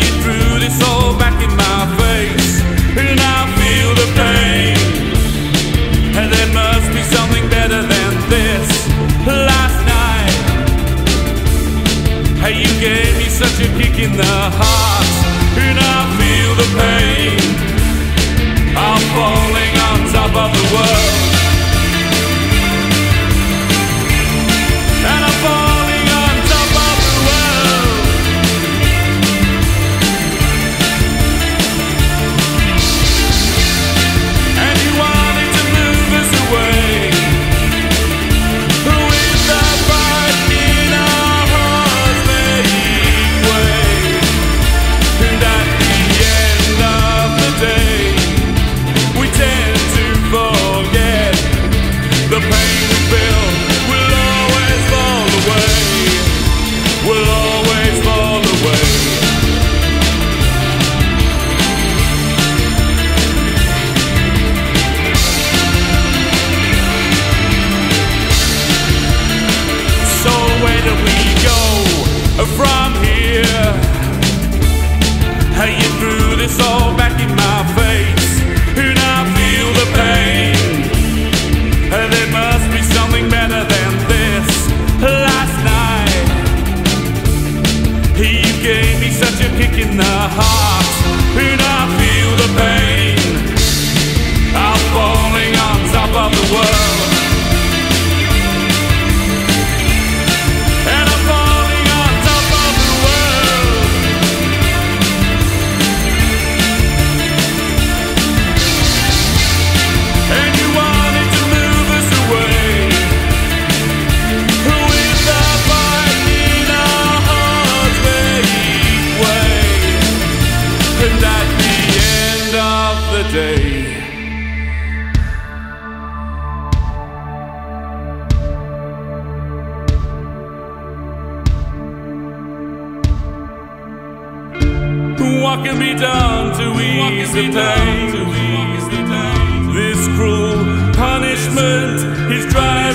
you threw this all back in my face, and I feel the pain. And there must be something better than this. Last night, hey, you gave me such a kick in the heart, and I feel the pain. I'm falling on top of the world, and I'm falling on top of the world. And you wanted to move us away with the fight in our hearts making way. And at the end of the day, we tend to forget the pain we feel will always fall away, will always fall away. So where do we go from here? Hey, you threw this all back in my face, and I feel the pain. There must be something better than this. Last night, you gave me such a kick in the heart, and I feel the pain. I'm falling on top of the world, and I'm falling on top of the world. And you wanted to move us away with the fight in our hearts making way. And at the end of the day, what can be done to ease the pain? This cruel punishment is trying